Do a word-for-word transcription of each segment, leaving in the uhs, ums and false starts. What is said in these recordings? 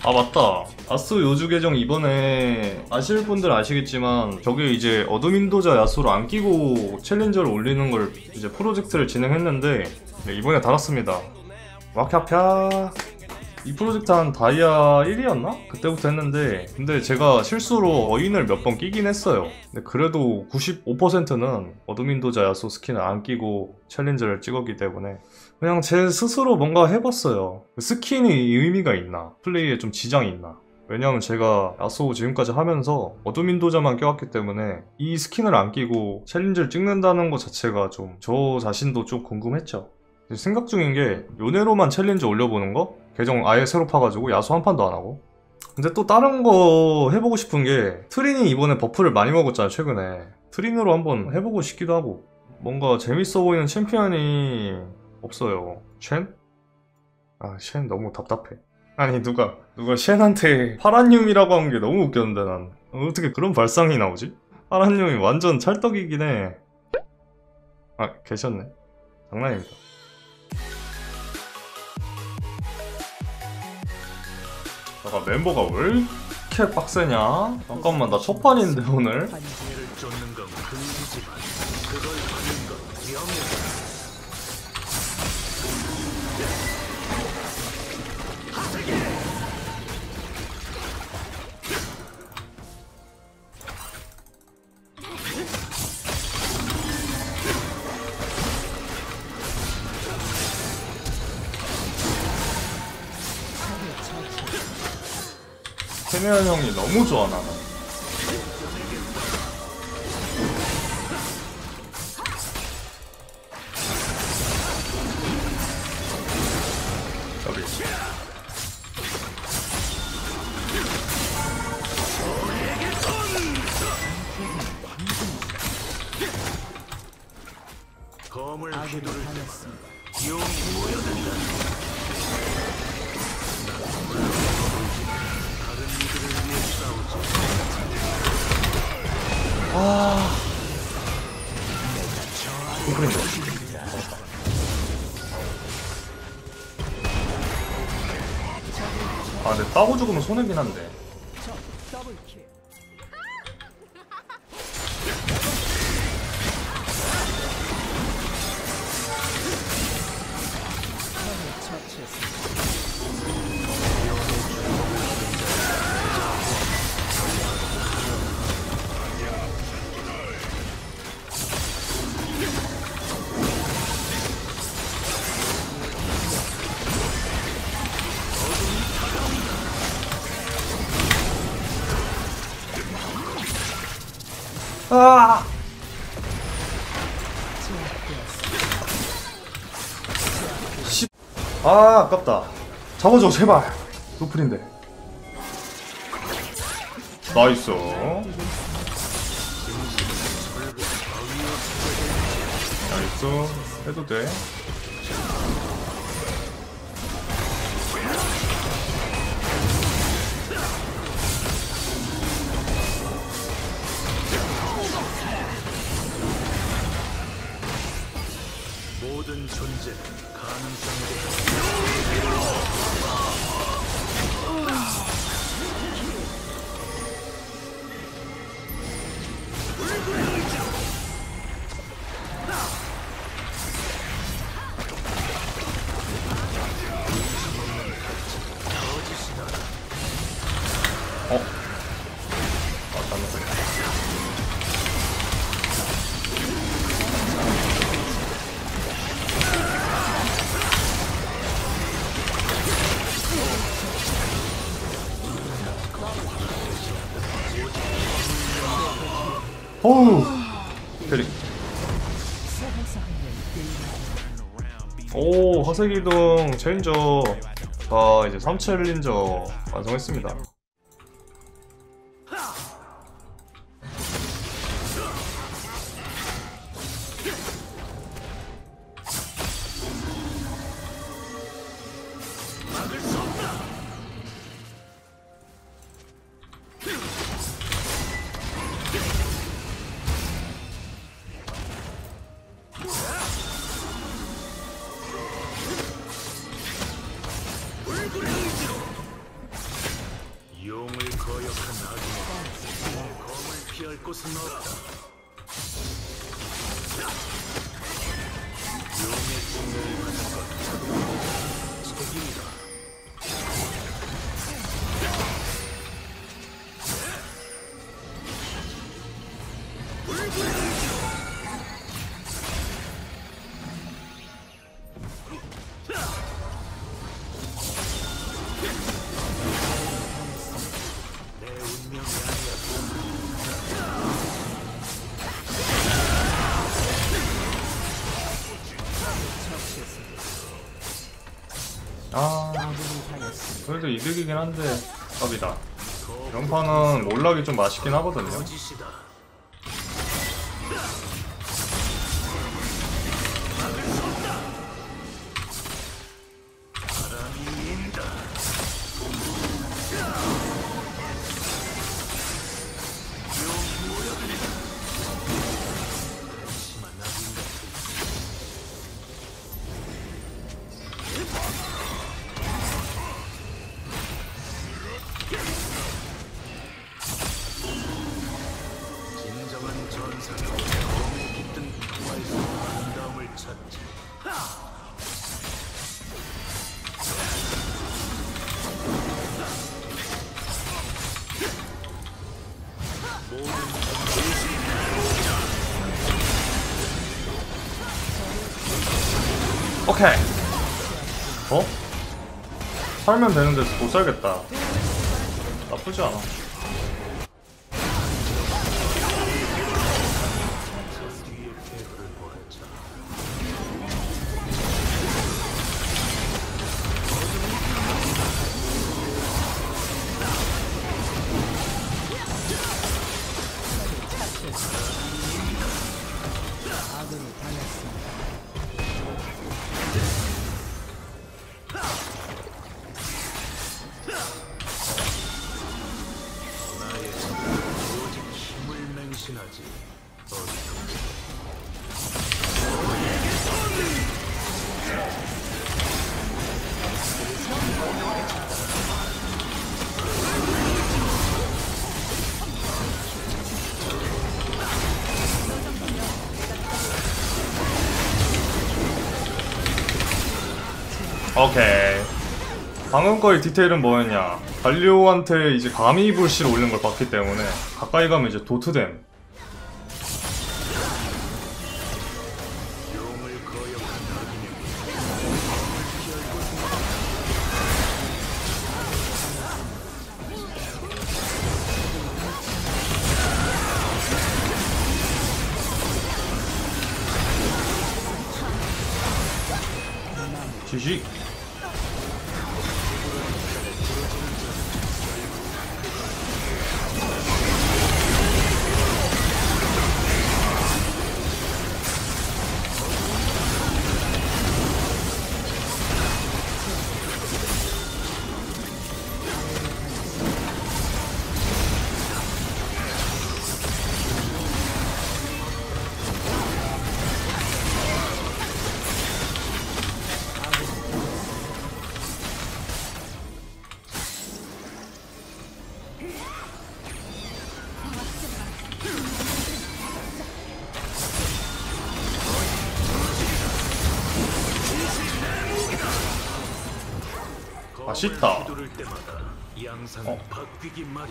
아 맞다, 야스 요주 계정 이번에 아실 분들 아시겠지만 저게 이제 어둠 인도자 야수를 안 끼고 챌린저를 올리는 걸 이제 프로젝트를 진행했는데 네, 이번에 달았습니다. 와캬펴. 이 프로젝트 한 다이아 일이었나? 그때부터 했는데 근데 제가 실수로 어인을 몇 번 끼긴 했어요. 근데 그래도 구십오 퍼센트는 어둠 인도자 야수 스킨을 안 끼고 챌린저를 찍었기 때문에 그냥 제 스스로 뭔가 해봤어요. 스킨이 의미가 있나? 플레이에 좀 지장이 있나? 왜냐면 제가 야수 지금까지 하면서 어둠 인도자만 껴왔기 때문에 이 스킨을 안 끼고 챌린저를 찍는다는 것 자체가 좀 저 자신도 좀 궁금했죠. 생각 중인 게 요네로만 챌린저 올려보는 거? 계정 아예 새로 파가지고 야수 한 판도 안 하고. 근데 또 다른 거 해보고 싶은 게 트린이 이번에 버프를 많이 먹었잖아 최근에. 트린으로 한번 해보고 싶기도 하고. 뭔가 재밌어 보이는 챔피언이 없어요. 쉔? 아, 쉔 너무 답답해. 아니 누가 누가 쉔한테 파란님이라고 한 게 너무 웃겼는데 난 어떻게 그런 발상이 나오지? 파란님이 완전 찰떡이긴 해. 아, 계셨네. 장난입니다. 잠깐, 멤버가 왜 이렇게 빡세냐? 잠깐만, 나 첫 판인데 오늘? 세미안 형이 너무 좋아 나는. 여기 검을 휘두를 때 기용이 모여든다. 다른 이들을 위해 싸우지. 아... 콩크림도 아 근데 따고 죽으면 손해긴 한데. 아! 씨. 아, 아깝다. 잡아줘, 제발. 노플인데. 나이스. 나이스. 해도 돼. 모든 존재는 가능성에 대해 어? 아, 깜짝이야. 어우, 캐릭. 오, 화색이동 챌린저. 자, 이제 삼 챌린저 완성했습니다. 피할 곳은 없다. 용의 분노를 받는 것 책임이다. 내 운명이 아니야. 아 그래도 이득이긴 한데 답이다. 이런 판은 몰락이 좀 맛있긴 하거든요. 거짓이다. 바람이 인다. 용이 모여드리다. 심한 낙인 같은 진정한 전사는 검에 깃든 부활에서 아름다움을 찾지. 모든 오케이. 어? 살면 되는데 못 살겠다. 나쁘지 않아. 뒤의 계획을 보았자. 나의 생각은 오직 힘을 맹신하지. 어디까지? 오케이. 방금 거의 디테일은 뭐였냐? 갈리오한테 이제 가미 불씨를 올린 걸 봤기 때문에 가까이 가면 이제 도트댐. 용을 거역한 악인에게 지시. 맛있다. 휘두를 때마다 양상은 어. 바뀌기 마련.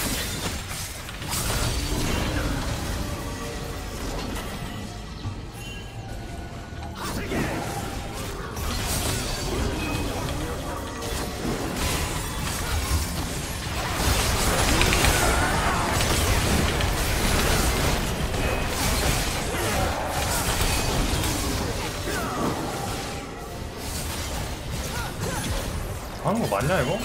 하는 거 맞냐 이거?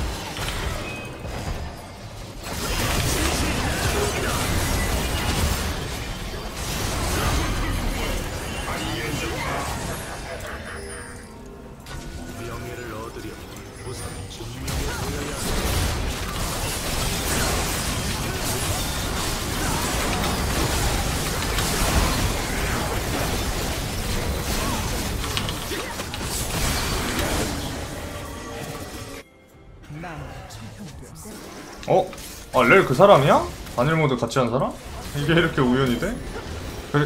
명예를 얻으려 우선 증명해 보여야 한다. 어? 아, 렐 그 사람이야? 단일 모드 같이 한 사람? 이게 이렇게 우연이 돼? 그래.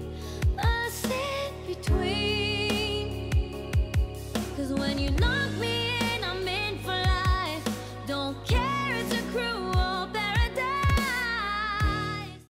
When you knock me